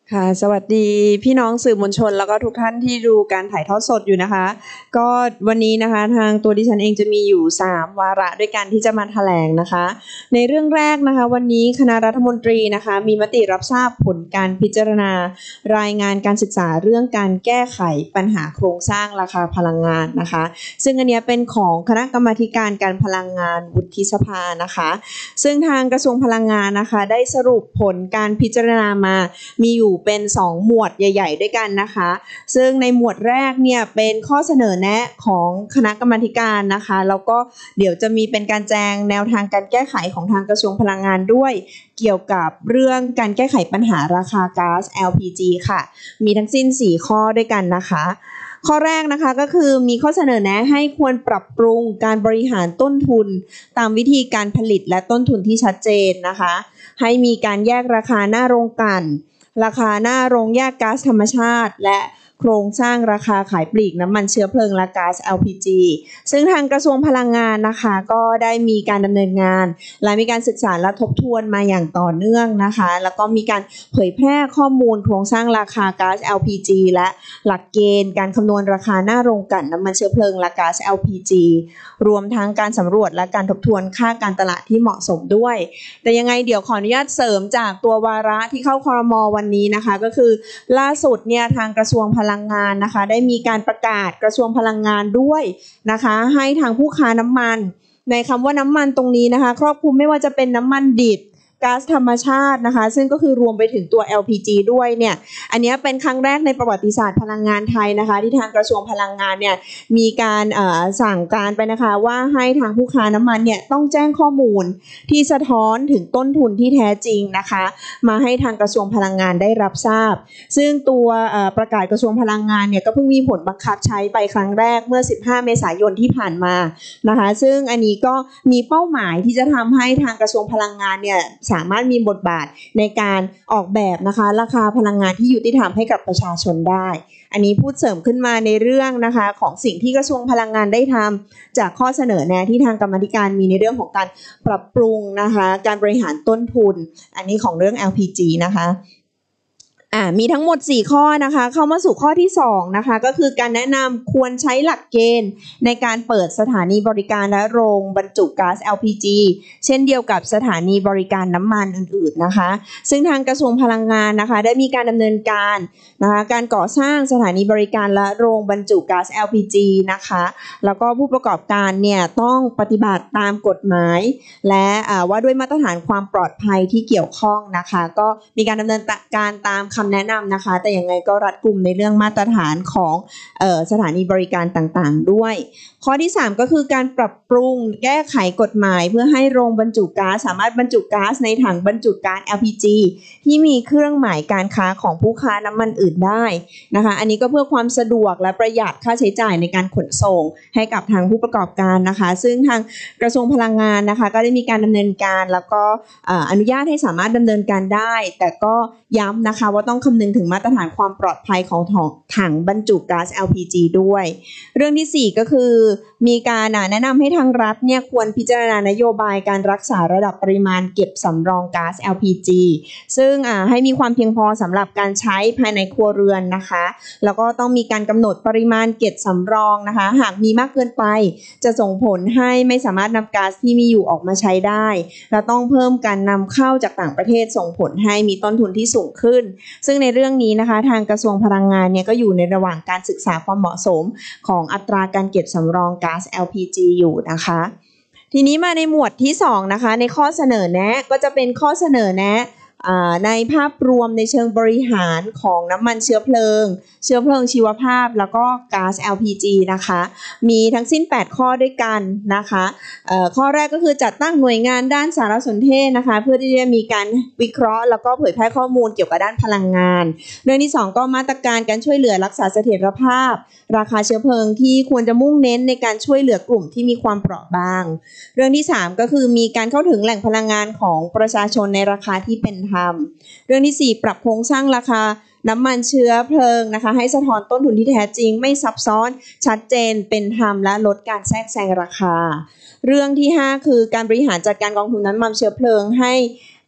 ค่ะสวัสดีพี่น้องสื่อมวลชนแล้วก็ทุกท่านที่ดูการถ่ายทอดสดอยู่นะคะก็วันนี้นะคะทางตัวดิฉันเองจะมีอยู่สามวาระด้วยกันที่จะมาแถลงนะคะในเรื่องแรกนะคะวันนี้คณะรัฐมนตรีนะคะมีมติรับทราบผลการพิจารณารายงานการศึกษาเรื่องการแก้ไขปัญหาโครงสร้างราคาพลังงานนะคะซึ่งอันนี้เป็นของคณะกรรมาธิการการพลังงานวุฒิสภานะคะซึ่งทางกระทรวงพลังงานนะคะได้สรุปผลการพิจารณามามีอยู่เป็นสองหมวดใหญ่ๆด้วยกันนะคะซึ่งในหมวดแรกเนี่ยเป็นข้อเสนอแนะของคณะกรรมาธิการนะคะแล้วก็เดี๋ยวจะมีเป็นการแจงแนวทางการแก้ไขของทางกระทรวงพลังงานด้วยเกี่ยวกับเรื่องการแก้ไขปัญหาราคาก๊าซ แอล พี จี ค่ะมีทั้งสิ้นสี่ข้อด้วยกันนะคะข้อแรกนะคะก็คือมีข้อเสนอแนะให้ควรปรับปรุงการบริหารต้นทุนตามวิธีการผลิตและต้นทุนที่ชัดเจนนะคะให้มีการแยกราคาหน้าโรงกลั่นราคาหน้าโรงแยกก๊าซธรรมชาติและโครงสร้างราคาขายปลีกน้ำมันเชื้อเพลิงและก๊าซ แอล พี จี ซึ่งทางกระทรวงพลังงานนะคะก็ได้มีการดำเนินงานและมีการศึกษาและทบทวนมาอย่างต่อเนื่องนะคะแล้วก็มีการเผยแพร่ข้อมูลโครงสร้างราคาก๊าซ แอล พี จี และหลักเกณฑ์การคำนวณราคาหน้าโรงกลั่นน้ำมันเชื้อเพลิงและก๊าซ แอล พี จี รวมทั้งการสำรวจและการทบทวนค่าการตลาดที่เหมาะสมด้วยแต่ยังไงเดี๋ยวขออนุญาตเสริมจากตัววาระที่เข้าครม.วันนี้นะคะก็คือล่าสุดเนี่ยทางกระทรวงพลังงานนะคะได้มีการประกาศกระทรวงพลังงานด้วยนะคะให้ทางผู้ค้าน้ำมันในคำว่าน้ำมันตรงนี้นะคะครอบคลุมไม่ว่าจะเป็นน้ำมันดิบก๊าซธรรมชาตินะคะซึ่งก็คือรวมไปถึงตัว แอล พี จี ด้วยเนี่ยอันนี้เป็นครั้งแรกในประวัติศาสตร์พลังงานไทยนะคะที่ทางกระทรวงพลังงานเนี่ยมีการเอ่อสั่งการไปนะคะว่าให้ทางผู้ค้าน้ำมันเนี่ยต้องแจ้งข้อมูลที่สะท้อนถึงต้นทุนที่แท้จริงนะคะมาให้ทางกระทรวงพลังงานได้รับทราบซึ่งตัวเอ่อประกาศกระทรวงพลังงานเนี่ยก็เพิ่งมีผลบังคับใช้ไปครั้งแรกเมื่อสิบห้าเมษายนที่ผ่านมานะคะซึ่งอันนี้ก็มีเป้าหมายที่จะทำให้ทางกระทรวงพลังงานเนี่ยสามารถมีบทบาทในการออกแบบนะคะราคาพลังงานที่ยุติธรรมให้กับประชาชนได้อันนี้พูดเสริมขึ้นมาในเรื่องนะคะของสิ่งที่กระทรวงพลังงานได้ทำจากข้อเสนอแนะที่ทางกรรมาธิการมีในเรื่องของการปรับปรุงนะคะการบริหารต้นทุนอันนี้ของเรื่อง แอล พี จี นะคะอ่ามีทั้งหมดสี่ข้อนะคะเข้ามาสู่ข้อที่สองนะคะก็คือการแนะนำควรใช้หลักเกณฑ์ในการเปิดสถานีบริการและโรงบรรจุก๊าซ แอล พี จี เช่นเดียวกับสถานีบริการน้ำมันอื่นๆนะคะซึ่งทางกระทรวงพลังงานนะคะได้มีการดำเนินการนะคะการก่อสร้างสถานีบริการและโรงบรรจุก๊าซ แอล พี จี นะคะแล้วก็ผู้ประกอบการเนี่ยต้องปฏิบัติตามกฎหมายและว่าด้วยมาตรฐานความปลอดภัยที่เกี่ยวข้องนะคะก็มีการดำเนินการตามคำแนะนำนะคะแต่ยังไงก็รัดกุมในเรื่องมาตรฐานของเอ่อสถานีบริการต่างๆด้วยข้อที่สามก็คือการปรับปรุงแก้ไขกฎหมายเพื่อให้โรงบรรจุก๊าซสามารถบรรจุก๊าซในถังบรรจุก๊าซ แอล พี จี ที่มีเครื่องหมายการค้าของผู้ค้าน้ำมันอื่นได้นะคะอันนี้ก็เพื่อความสะดวกและประหยัดค่าใช้จ่ายในการขนส่งให้กับทางผู้ประกอบการนะคะซึ่งทางกระทรวงพลังงานนะคะก็ได้มีการดำเนินการแล้วก็อนุญาตให้สามารถดำเนินการได้แต่ก็ย้ำนะคะว่าต้องคำนึงถึงมาตรฐานความปลอดภัยของถังบรรจุก๊าซ แอล พี จี ด้วยเรื่องที่สี่ก็คือมีการแนะนำให้ทางรัฐเนี่ยควรพิจารณานโยบายการรักษาระดับปริมาณเก็บสำรองก๊าซ แอล พี จี ซึ่งให้มีความเพียงพอสำหรับการใช้ภายในครัวเรือนนะคะแล้วก็ต้องมีการกำหนดปริมาณเก็บสำรองนะคะหากมีมากเกินไปจะส่งผลให้ไม่สามารถนำก๊าซที่มีอยู่ออกมาใช้ได้และต้องเพิ่มการนำเข้าจากต่างประเทศส่งผลให้มีต้นทุนที่สูงขึ้นซึ่งในเรื่องนี้นะคะทางกระทรวงพลังงานเนี่ยก็อยู่ในระหว่างการศึกษาความเหมาะสมของอัตราการเก็บสำรองก๊าซ แอล พี จี อยู่นะคะทีนี้มาในหมวดที่สองนะคะในข้อเสนอแนะก็จะเป็นข้อเสนอแนะในภาพรวมในเชิงบริหารของน้ำมันเชื้อเพลิงเชื้อเพลิงชีวภาพแล้วก็ก๊าซ แอล พี จี นะคะมีทั้งสิ้นแปดข้อด้วยกันนะคะข้อแรกก็คือจัดตั้งหน่วยงานด้านสารสนเทศนะคะเพื่อที่จะมีการวิเคราะห์แล้วก็เผยแพร่ข้อมูลเกี่ยวกับด้านพลังงานเรื่องที่สองก็มาตรการการช่วยเหลือรักษาเสถียรภาพราคาเชื้อเพลิงที่ควรจะมุ่งเน้นในการช่วยเหลือกลุ่มที่มีความเปราะบางเรื่องที่สามก็คือมีการเข้าถึงแหล่งพลังงานของประชาชนในราคาที่เป็นธรรมเรื่องที่สี่ปรับโครงสร้างราคาน้ำมันเชื้อเพลิงนะคะให้สะท้อนต้นทุนที่แท้จริงไม่ซับซ้อนชัดเจนเป็นธรรมและลดการแทรกแซงราคาเรื่องที่ห้าคือการบริหารจัดการกองทุนน้ำมันเชื้อเพลิงให้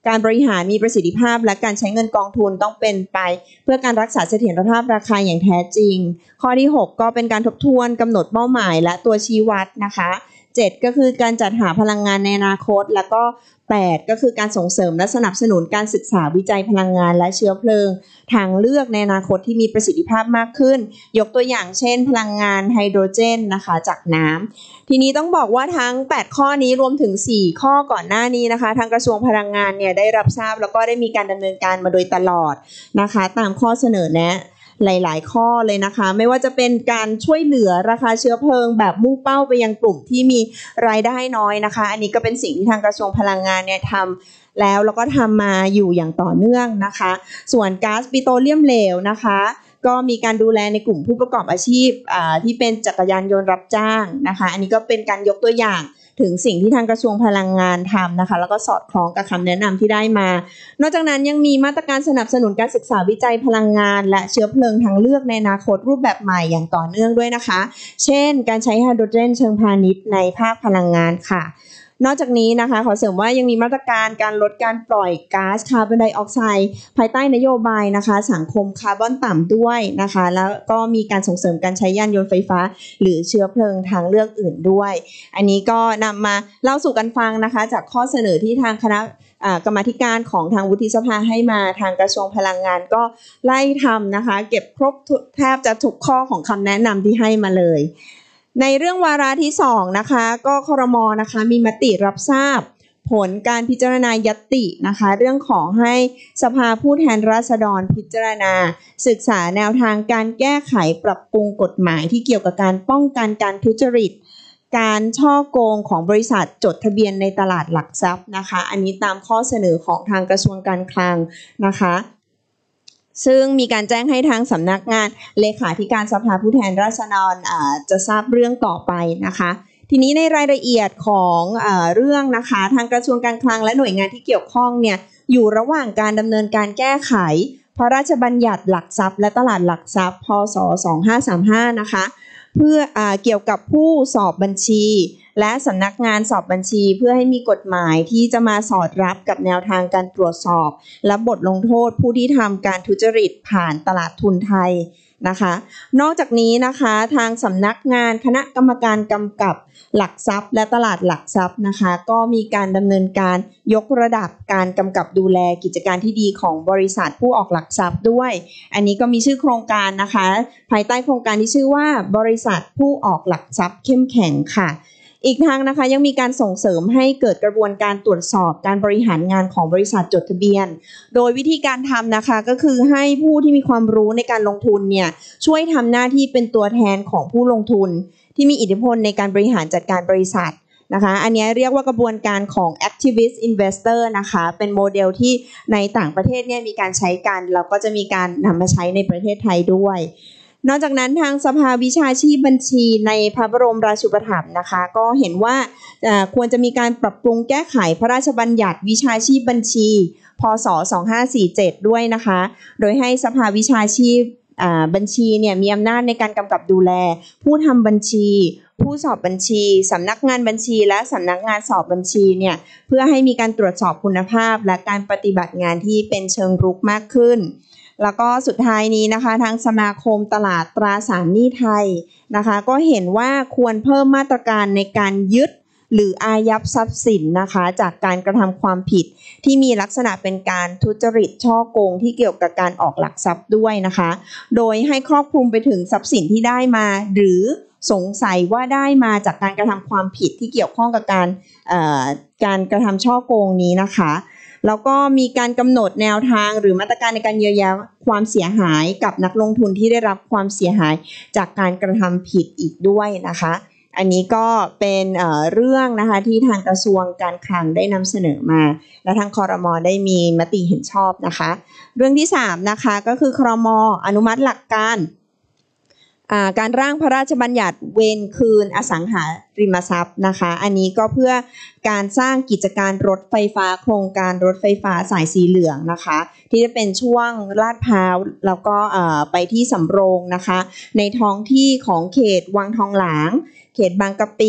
การบริหารมีประสิทธิภาพและการใช้เงินกองทุนต้องเป็นไปเพื่อการรักษาเสถียรภาพราคาอย่างแท้จริงข้อที่หกก็เป็นการทบทวนกำหนดเป้าหมายและตัวชี้วัดนะคะเจ็ดก็คือการจัดหาพลังงานในอนาคตแล้วก็แปดก็คือการส่งเสริมและสนับสนุนการศึกษาวิจัยพลังงานและเชื้อเพลิงทางเลือกในอนาคตที่มีประสิทธิภาพมากขึ้นยกตัวอย่างเช่นพลังงานไฮโดรเจนนะคะจากน้ำทีนี้ต้องบอกว่าทั้งแปดข้อนี้รวมถึงสี่ข้อก่อนหน้านี้นะคะทางกระทรวงพลังงานเนี่ยได้รับทราบแล้วก็ได้มีการดำเนินการมาโดยตลอดนะคะตามข้อเสนอแนะหลายๆข้อเลยนะคะไม่ว่าจะเป็นการช่วยเหลือราคาเชื้อเพลิงแบบมุ่งเป้าไปยังกลุ่มที่มีรายได้น้อยนะคะอันนี้ก็เป็นสิ่งที่ทางกระทรวงพลังงานเนี่ยทำแล้วแล้วก็ทำมาอยู่อย่างต่อเนื่องนะคะส่วนก๊าซปิโตรเลียมเหลวนะคะก็มีการดูแลในกลุ่มผู้ประกอบอาชีพที่เป็นจักรยานยนต์รับจ้างนะคะอันนี้ก็เป็นการยกตัวอย่างถึงสิ่งที่ทางกระทรวงพลังงานทำนะคะแล้วก็สอดคล้องกับคำแนะนำที่ได้มานอกจากนั้นยังมีมาตรการสนับสนุนการศึกษาวิจัยพลังงานและเชื้อเพลิงทางเลือกในอนาคตรูปแบบใหม่อย่างต่อเนื่องด้วยนะคะเช่นการใช้ไฮโดรเจนเชิงพาณิชย์ในภาคพลังงานค่ะนอกจากนี้นะคะขอเสริมว่ายังมีมาตรการการลดการปล่อยก๊าซคาร์บอนไดออกไซด์ภายใต้นโยบายนะคะสังคมคาร์บอนต่ำด้วยนะคะแล้วก็มีการส่งเสริมการใช้ยานยนต์ไฟฟ้าหรือเชื้อเพลิงทางเลือกอื่นด้วยอันนี้ก็นำมาเล่าสู่กันฟังนะคะจากข้อเสนอที่ทางคณะกรรมาธิการของทางวุฒิสภาให้มาทางกระทรวงพลังงานก็ไล่ทำนะคะเก็บครบแทบจะทุกข้อของคำแนะนำที่ให้มาเลยในเรื่องวาระที่สองนะคะก็ครม.นะคะมีมติรับทราบผลการพิจารณาญัตตินะคะเรื่องของให้สภาผู้แทนราษฎรพิจารณาศึกษาแนวทางการแก้ไขปรับปรุงกฎหมายที่เกี่ยวกับการป้องกันการทุจริตการช่อโกงของบริษัทจดทะเบียนในตลาดหลักทรัพย์นะคะอันนี้ตามข้อเสนอของทางกระทรวงการคลังนะคะซึ่งมีการแจ้งให้ทางสำนักงานเลขาธิการสภาผู้แทนราษฎรจะทราบเรื่องต่อไปนะคะทีนี้ในรายละเอียดของเอ่อเรื่องนะคะทางกระทรวงการคลังและหน่วยงานที่เกี่ยวข้องเนี่ยอยู่ระหว่างการดำเนินการแก้ไขพระราชบัญญัติหลักทรัพย์และตลาดหลักทรัพย์พ.ศ. สองพันห้าร้อยสามสิบห้านะคะเพื่ออ่าเกี่ยวกับผู้สอบบัญชีและสำนักงานสอบบัญชีเพื่อให้มีกฎหมายที่จะมาสอดรับกับแนวทางการตรวจสอบและบทลงโทษผู้ที่ทำการทุจริตผ่านตลาดทุนไทยนะคะนอกจากนี้นะคะทางสำนักงานคณะกรรมการกำกับหลักทรัพย์และตลาดหลักทรัพย์นะคะก็มีการดำเนินการยกระดับการกำกับดูแลกิจการที่ดีของบริษัทผู้ออกหลักทรัพย์ด้วยอันนี้ก็มีชื่อโครงการนะคะภายใต้โครงการที่ชื่อว่าบริษัทผู้ออกหลักทรัพย์เข้มแข็งค่ะอีกทางนะคะยังมีการส่งเสริมให้เกิดกระบวนการตรวจสอบการบริหารงานของบริษัทจดทะเบียนโดยวิธีการทำนะคะก็คือให้ผู้ที่มีความรู้ในการลงทุนเนี่ยช่วยทำหน้าที่เป็นตัวแทนของผู้ลงทุนที่มีอิทธิพลในการบริหารจัดการบริษัทนะคะอันนี้เรียกว่ากระบวนการของ activist investor นะคะเป็นโมเดลที่ในต่างประเทศเนี่ยมีการใช้กันแล้วก็จะมีการนำมาใช้ในประเทศไทยด้วยนอกจากนั้นทางสภาวิชาชีพบัญชีในพระบรมราชูปถัมภ์นะคะก็เห็นว่าควรจะมีการปรับปรุงแก้ไขพระราชบัญญัติวิชาชีพบัญชีพ.ศ. สองพันห้าร้อยสี่สิบเจ็ดด้วยนะคะโดยให้สภาวิชาชีพบัญชีเนี่ยมีอำนาจในการกำกับดูแลผู้ทำบัญชีผู้สอบบัญชีสำนักงานบัญชีและสำนักงานสอบบัญชีเนี่ยเพื่อให้มีการตรวจสอบคุณภาพและการปฏิบัติงานที่เป็นเชิงรุกมากขึ้นแล้วก็สุดท้ายนี้นะคะทางสมาคมตลาดตราสารหนี้ไทยนะคะก็เห็นว่าควรเพิ่มมาตรการในการยึดหรืออายัดทรัพย์สินนะคะจากการกระทำความผิดที่มีลักษณะเป็นการทุจริตฉ้อโกงที่เกี่ยวกับการออกหลักทรัพย์ด้วยนะคะโดยให้ครอบคลุมไปถึงทรัพย์สินที่ได้มาหรือสงสัยว่าได้มาจากการกระทำความผิดที่เกี่ยวข้องกับการเอ่อการกระทำฉ้อโกงนี้นะคะแล้วก็มีการกำหนดแนวทางหรือมาตรการในการเยียวยาความเสียหายกับนักลงทุนที่ได้รับความเสียหายจากการกระทำผิดอีกด้วยนะคะอันนี้ก็เป็นเอ่อเรื่องนะคะที่ทางกระทรวงการคลังได้นำเสนอมาและทางครม.ได้มีมติเห็นชอบนะคะเรื่องที่สามนะคะก็คือครม.อนุมัติหลักการการร่างพระราชบัญญัติเวรคืนอสังหาริมทรัพย์นะคะอันนี้ก็เพื่อการสร้างกิจการรถไฟฟ้าโครงการรถไฟฟ้าสายสีเหลืองนะคะที่จะเป็นช่วงลาดพร้าวแล้วก็ไปที่สำโรงนะคะในท้องที่ของเขตวังทองหลางเขตบางกะปิ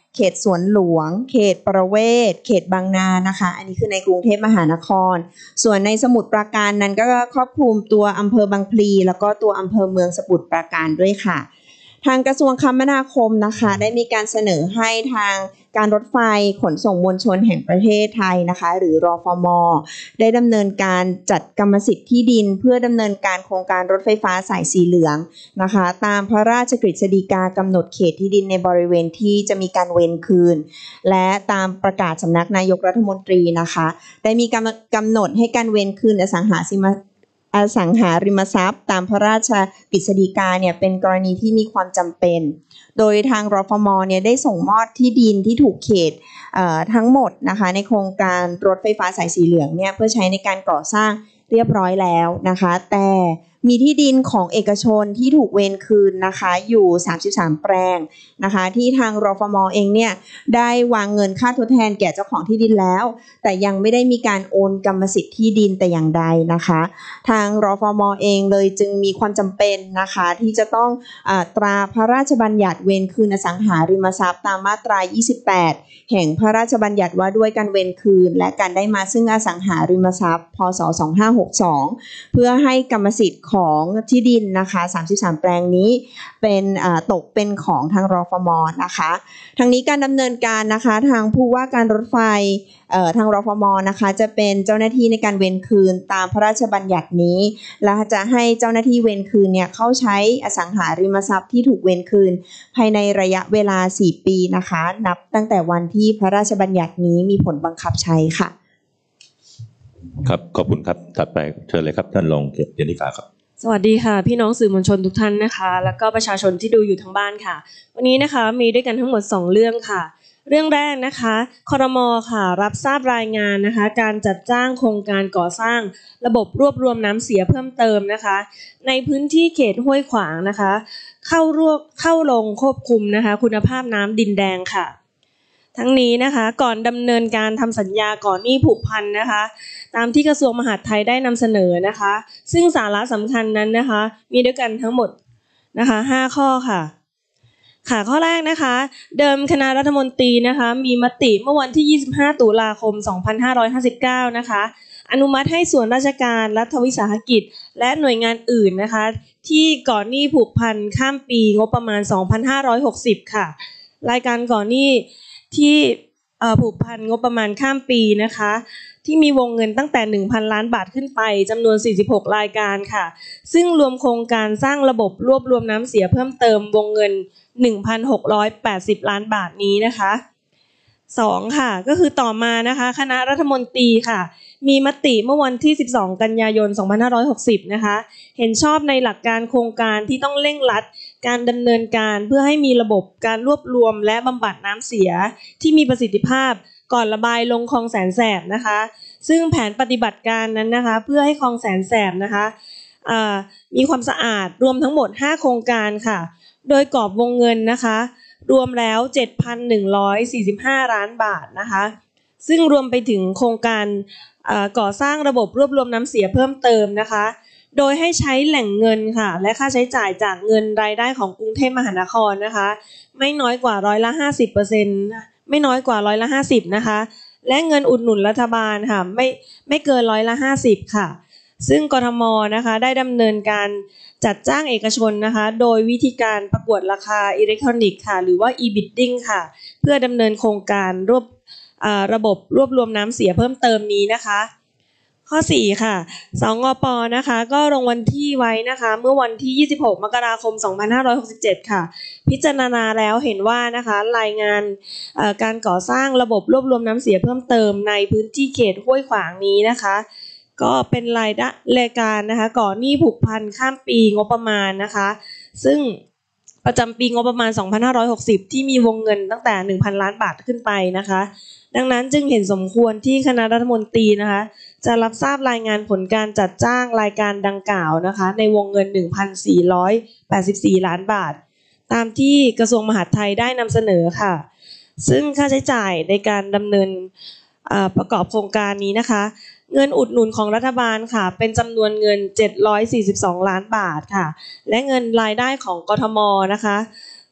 เขตสวนหลวงเขตประเวศเขตบางนานะคะอันนี้คือในกรุงเทพมหานครส่วนในสมุทรปราการนั้นก็ครอบคลุมตัวอำเภอบางพลีแล้วก็ตัวอำเภอเมืองสมุทรปราการด้วยค่ะทางกระทรวงคมนาคมนะคะได้มีการเสนอให้ทางการรถไฟขนส่งมวลชนแห่งประเทศไทยนะคะหรือรฟม.ได้ดำเนินการจัดกรรมสิทธิ์ที่ดินเพื่อดำเนินการโครงการรถไฟฟ้าสายสีเหลืองนะคะตามพระราชกฤษฎีกากำหนดเขตที่ดินในบริเวณที่จะมีการเว้นคืนและตามประกาศสำนักนายกรัฐมนตรีนะคะได้มีการกำหนดให้การเว้นคืนอสังหาริมอสังหาริมทรัพย์ตามพระราชกฤษฎีกาเนี่ยเป็นกรณีที่มีความจำเป็นโดยทางรฟม.เนี่ยได้ส่งมอบที่ดินที่ถูกเขตทั้งหมดนะคะในโครงการรถไฟฟ้าสายสีเหลืองเนี่ยเพื่อใช้ในการก่อสร้างเรียบร้อยแล้วนะคะแต่มีที่ดินของเอกชนที่ถูกเวรคืนนะคะอยู่สามสิบสามแปลงนะคะที่ทางรฟม.เองเนี่ยได้วางเงินค่าทดแทนแก่เจ้าของที่ดินแล้วแต่ยังไม่ได้มีการโอนกรรมสิทธิ์ที่ดินแต่อย่างใดนะคะทางรฟม.เองเลยจึงมีความจำเป็นนะคะที่จะต้องอ่าตราพระราชบัญญัติเวรคืนอสังหาริมทรัพย์ตามมาตรายี่สิบแปดแห่งพระราชบัญญัติว่าด้วยการเวรคืนและการได้มาซึ่งอสังหาริมทรัพย์พ.ศ. สองพันห้าร้อยหกสิบสองเพื่อให้กรรมสิทธิ์ของที่ดินนะคะสามสิบสามแปลงนี้เป็นตกเป็นของทางรฟม.นะคะทางนี้การดำเนินการนะคะทางผู้ว่าการรถไฟทางรฟม.นะคะจะเป็นเจ้าหน้าที่ในการเวรคืนตามพระราชบัญญัตินี้และจะให้เจ้าหน้าที่เวรคืนเนี่ยเข้าใช้อสังหาริมทรัพย์ที่ถูกเวรคืนภายในระยะเวลาสี่ปีนะคะนับตั้งแต่วันที่พระราชบัญญัตินี้มีผลบังคับใช้ค่ะครับขอบคุณครับถัดไปเชิญเลยครับท่านรองเจนิกาครับสวัสดีค่ะพี่น้องสื่อมวลชนทุกท่านนะคะแล้วก็ประชาชนที่ดูอยู่ทางบ้านค่ะวันนี้นะคะมีด้วยกันทั้งหมดสองเรื่องค่ะเรื่องแรกนะคะครม.ค่ะรับทราบรายงานนะคะการจัดจ้างโครงการก่อสร้างระบบรวบรวมน้ำเสียเพิ่มเติมนะคะในพื้นที่เขตห้วยขวางนะคะเข้ารวบเข้าลงควบคุมนะคะคุณภาพน้ำดินแดงค่ะทั้งนี้นะคะก่อนดำเนินการทำสัญญาก่อนหนี้ผูกพันนะคะตามที่กระทรวงมหาดไทยได้นำเสนอนะคะซึ่งสาระสำคัญนั้นนะคะมีด้วยกันทั้งหมดนะคะห้าข้อค่ะค่ะข้อแรกนะคะเดิมคณะรัฐมนตรีนะคะมีมติเมื่อวันที่ยี่สิบห้าตุลาคมสองพันห้าร้อยห้าสิบเก้านะคะอนุมัติให้ส่วนราชการรัฐวิสาหกิจและหน่วยงานอื่นนะคะที่ก่อนหนี้ผูกพันข้ามปีงบประมาณสองพันห้าร้อยหกสิบค่ะรายการก่อนหนี้ที่ผูกพันงบประมาณข้ามปีนะคะที่มีวงเงินตั้งแต่ หนึ่งพัน ล้านบาทขึ้นไปจำนวนสี่สิบหกรายการค่ะซึ่งรวมโครงการสร้างระบบรวบรวมน้ำเสียเพิ่มเติมวงเงิน หนึ่งพันหกร้อยแปดสิบ ล้านบาทนี้นะคะสองค่ะก็คือต่อมานะคะคณะรัฐมนตรีค่ะมีมติเมื่อวันที่สิบสองกันยายนสองพันห้าร้อยหกสิบนะคะเห็นชอบในหลักการโครงการที่ต้องเร่งรัดการดำเนินการเพื่อให้มีระบบการรวบรวมและบำบัดน้ำเสียที่มีประสิทธิภาพก่อนระบายลงคลองแสนแสบนะคะซึ่งแผนปฏิบัติการนั้นนะคะเพื่อให้คลองแสนแสบนะคะมีความสะอาดรวมทั้งหมดห้าโครงการค่ะโดยกรอบวงเงินนะคะรวมแล้ว เจ็ดพันหนึ่งร้อยสี่สิบห้า ล้านบาทนะคะซึ่งรวมไปถึงโครงการก่อสร้างระบบรวบรวมน้ำเสียเพิ่มเติมนะคะโดยให้ใช้แหล่งเงินค่ะและค่าใช้จ่ายจากเงินรายได้ของกรุงเทพมหานครนะคะไม่น้อยกว่าร้อยละ ห้าสิบเปอร์เซ็นต์ ไม่น้อยกว่าร้อยละห้าสิบนะคะและเงินอุดหนุนรัฐบาลค่ะไม่ไม่เกินร้อยละห้าสิบค่ะซึ่งกทม.นะคะได้ดำเนินการจัดจ้างเอกชนนะคะโดยวิธีการประกวดราคาอิเล็กทรอนิกส์ค่ะหรือว่า e-bidding ค่ะเพื่อดำเนินโครงการรวบระบบรวบรวมน้ำเสียเพิ่มเติมนี้นะคะข้อสี่ค่ะสงป.นะคะก็ลงวันที่ไว้นะคะเมื่อวันที่ยี่สิบหกมกราคมสองพันห้าร้อยหกสิบเจ็ดค่ะพิจารณาแล้วเห็นว่านะคะรายงานการก่อสร้างระบบรวบรวมน้ำเสียเพิ่มเติมในพื้นที่เขตห้วยขวางนี้นะคะก็เป็นรายได้รายการนะคะก่อนหนี้ผูกพันข้ามปีงบประมาณนะคะซึ่งประจำปีงบประมาณสองพันห้าร้อยหกสิบที่มีวงเงินตั้งแต่ หนึ่งพัน ล้านบาทขึ้นไปนะคะดังนั้นจึงเห็นสมควรที่คณะรัฐมนตรีนะคะจะรับทราบรายงานผลการจัดจ้างรายการดังกล่าวนะคะในวงเงิน หนึ่งพันสี่ร้อยแปดสิบสี่ ล้านบาทตามที่กระทรวงมหาดไทยได้นำเสนอค่ะซึ่งค่าใช้จ่ายในการดำเนินประกอบโครงการนี้นะคะเงินอุดหนุนของรัฐบาลค่ะเป็นจำนวนเงินเจ็ดร้อยสี่สิบสองล้านบาทค่ะและเงินรายได้ของกทม.นะคะ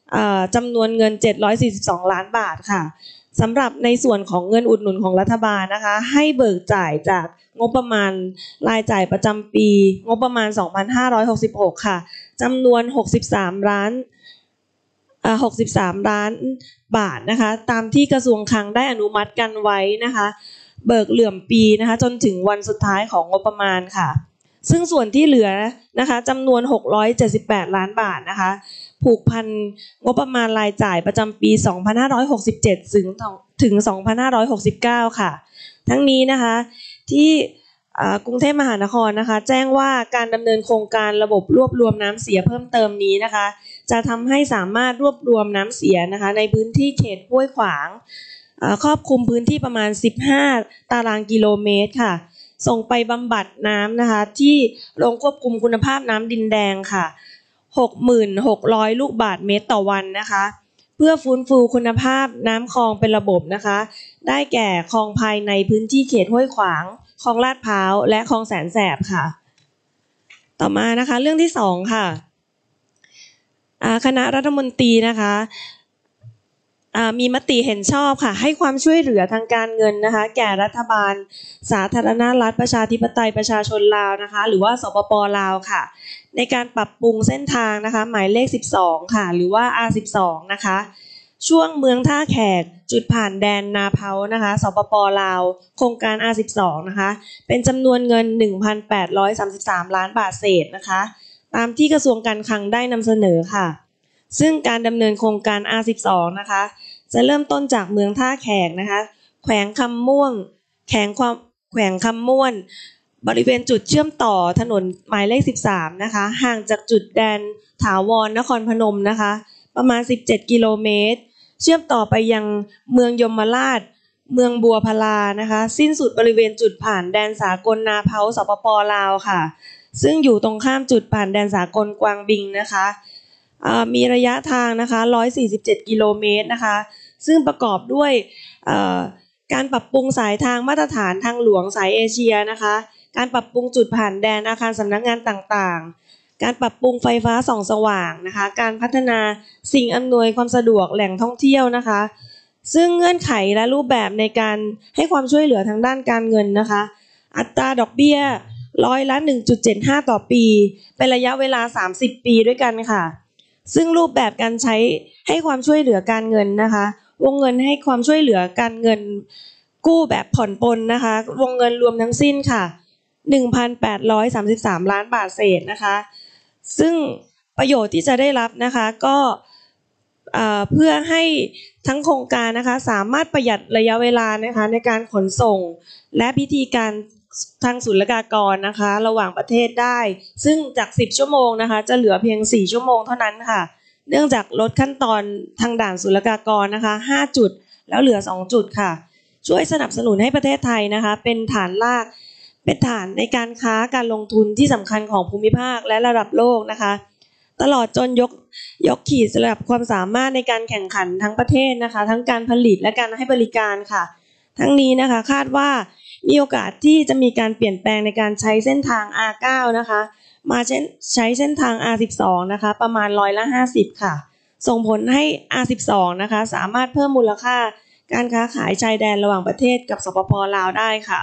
เอ่อจำนวนเงินเจ็ดร้อยสี่สิบสองล้านบาทค่ะสำหรับในส่วนของเงินอุดหนุนของรัฐบาลนะคะให้เบิกจ่ายจากงบประมาณรายจ่ายประจำปีงบประมาณสองพันห้าร้อยหกสิบหกค่ะจำนวนหกสิบสามล้านเอ่อหกสิบสามล้านบาทนะคะตามที่กระทรวงคลังได้อนุมัติกันไว้นะคะเบิกเหลื่อมปีนะคะจนถึงวันสุดท้ายของงบประมาณค่ะซึ่งส่วนที่เหลือนะคะจำนวนหกร้อยเจ็ดสิบแปดล้านบาทนะคะผูกพันงบประมาณรายจ่ายประจำปีสองพันห้าร้อยหกสิบเจ็ดถึงถึงสองพันห้าร้อยหกสิบเก้าค่ะทั้งนี้นะคะที่กรุงเทพมหานครนะคะแจ้งว่าการดำเนินโครงการระบบรวบรวมน้ำเสียเพิ่มเติมนี้นะคะจะทำให้สามารถรวบรวมน้ำเสียนะคะในพื้นที่เขตห้วยขวางครอบคลุมพื้นที่ประมาณสิบห้าตารางกิโลเมตรค่ะส่งไปบำบัดน้ำนะคะที่โรงควบคุมคุณภาพน้ำดินแดงค่ะ หกหมื่นหกร้อย ลูกบาศก์เมตรต่อวันนะคะเพื่อฟื้นฟูคุณภาพน้ำคลองเป็นระบบนะคะได้แก่คลองภายในพื้นที่เขตห้วยขวางคลองลาดพร้าวและคลองแสนแสบค่ะต่อมานะคะเรื่องที่สองค่ะคณะรัฐมนตรีนะคะมีมติเห็นชอบค่ะให้ความช่วยเหลือทางการเงินนะคะแก่รัฐบาลสาธารณรัฐประชาธิปไตยประชาชนลาวนะคะหรือว่าสปป.ลาวค่ะในการปรับปรุงเส้นทางนะคะหมายเลขสิบสองค่ะหรือว่า อาร์ สิบสอง นะคะช่วงเมืองท่าแขกจุดผ่านแดนนาเพ้านะคะสปป.ลาวโครงการ อาร์ สิบสอง นะคะเป็นจำนวนเงิน หนึ่งพันแปดร้อยสามสิบสาม ล้านบาทเศษนะคะตามที่กระทรวงการคลังได้นำเสนอค่ะซึ่งการดำเนินโครงการ อาร์ สิบสอง นะคะจะเริ่มต้นจากเมืองท่าแขกนะคะแขวงคำม่วงแขวงความแขวงคำม่วนบริเวณจุดเชื่อมต่อถนนหมายเลขสิบสามนะคะห่างจากจุดแดนถาวรนครพนมนะคะประมาณสิบเจ็ดกิโลเมตรเชื่อมต่อไปยังเมืองยมราชเมืองบัวพลานะคะสิ้นสุดบริเวณจุดผ่านแดนสากลนาเพ้าสปป.ลาวค่ะซึ่งอยู่ตรงข้ามจุดผ่านแดนสากลกวางบิงนะคะมีระยะทางนะคะหนึ่งร้อยสี่สิบเจ็ดกิโลเมตรนะคะซึ่งประกอบด้วยการปรับปรุงสายทางมาตรฐานทางหลวงสายเอเชียนะคะการปรับปรุงจุดผ่านแดนอาคารสำนักงานต่างๆการปรับปรุงไฟฟ้าส่องสว่างนะคะการพัฒนาสิ่งอำนวยความสะดวกแหล่งท่องเที่ยวนะคะซึ่งเงื่อนไขและรูปแบบในการให้ความช่วยเหลือทางด้านการเงินนะคะอัตราดอกเบี้ยร้อยละ หนึ่งจุดเจ็ดห้า ต่อปีเป็นระยะเวลาสามสิบปีด้วยกันค่ะซึ่งรูปแบบการใช้ให้ความช่วยเหลือการเงินนะคะวงเงินให้ความช่วยเหลือการเงินกู้แบบผ่อนปลนนะคะวงเงินรวมทั้งสิ้นค่ะ หนึ่งพันแปดร้อยสามสิบสาม ล้านบาทเศษนะคะซึ่งประโยชน์ที่จะได้รับนะคะก็เพื่อให้ทั้งโครงการนะคะสามารถประหยัดระยะเวลานะคะในการขนส่งและพิธีการทางศุลกากรนะคะระหว่างประเทศได้ซึ่งจากสิบชั่วโมงนะคะจะเหลือเพียงสี่ชั่วโมงเท่านั้นค่ะเนื่องจากลดขั้นตอนทางด่านศุลกากรนะคะห้าจุดแล้วเหลือสองจุดค่ะช่วยสนับสนุนให้ประเทศไทยนะคะเป็นฐานรากเป็นฐานในการค้าการลงทุนที่สำคัญของภูมิภาคและระดับโลกนะคะตลอดจนยกยกขีดระดับความสามารถในการแข่งขันทั้งประเทศนะคะทั้งการผลิตและการให้บริการค่ะทั้งนี้นะคะคาดว่ามีโอกาสที่จะมีการเปลี่ยนแปลงในการใช้เส้นทาง อาร์ เก้า นะคะมาใช้เส้นทาง อาร์ สิบสอง นะคะประมาณร้อยละห้าสิบค่ะส่งผลให้ อาร์ สิบสอง นะคะสามารถเพิ่มมูลค่าการค้าขายชายแดนระหว่างประเทศกับสปป.ลาวได้ค่ะ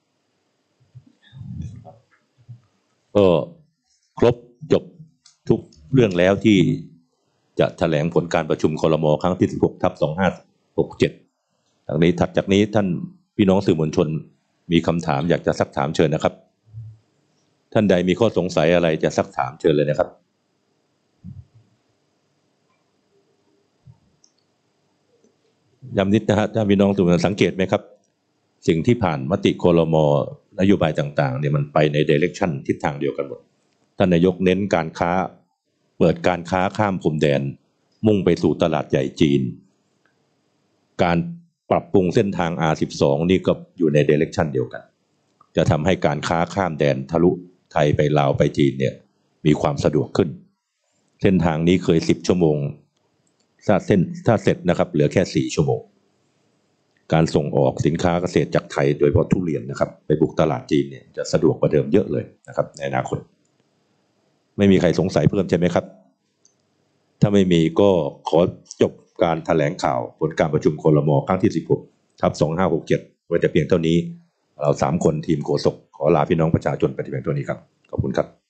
ก็ครบจบทุกเรื่องแล้วที่จะแถลงผลการประชุมครม.ครั้งที่สิบหกทับสองห้าหกเจ็ดทางนี้ถัดจากนี้ท่านพี่น้องสื่อมวลชนมีคำถามอยากจะซักถามเชิญนะครับท่านใดมีข้อสงสัยอะไรจะซักถามเชิญเลยนะครับย้ำนิดนะฮะถ้าพี่น้องสื่อมวลชนสังเกตไหมครับสิ่งที่ผ่านมติครม.นโยบายต่างๆเนี่ยมันไปใน direction ทิศทางเดียวกันหมดท่านนายกเน้นการค้าเปิดการค้าข้ามพรมแดนมุ่งไปสู่ตลาดใหญ่จีนการปรับปรุงเส้นทาง อาร์ สิบสอง นี่ก็อยู่ใน direction เดียวกันจะทำให้การค้าข้ามแดนทะลุไทยไปลาวไปจีนเนี่ยมีความสะดวกขึ้นเส้นทางนี้เคยสิบชั่วโมงถ้าเส้นถ้าเสร็จนะครับเหลือแค่สี่ชั่วโมงการส่งออกสินค้าเกษตรจากไทยโดยเฉพาะทุเรียนนะครับไปบุกตลาดจีนเนี่ยจะสะดวกกว่าเดิมเยอะเลยนะครับในอนาคตไม่มีใครสงสัยเพิ่มใช่ไหมครับถ้าไม่มีก็ขอจบการแถลงข่าวผลการประชุมครม.ครั้งที่สิบหกทับสองห้าหกเจ็ดไว้แต่เพียงเท่านี้เราสามคนทีมโฆษกขอลาพี่น้องประชาชนไปแต่เพียงเท่านี้ครับขอบคุณครับ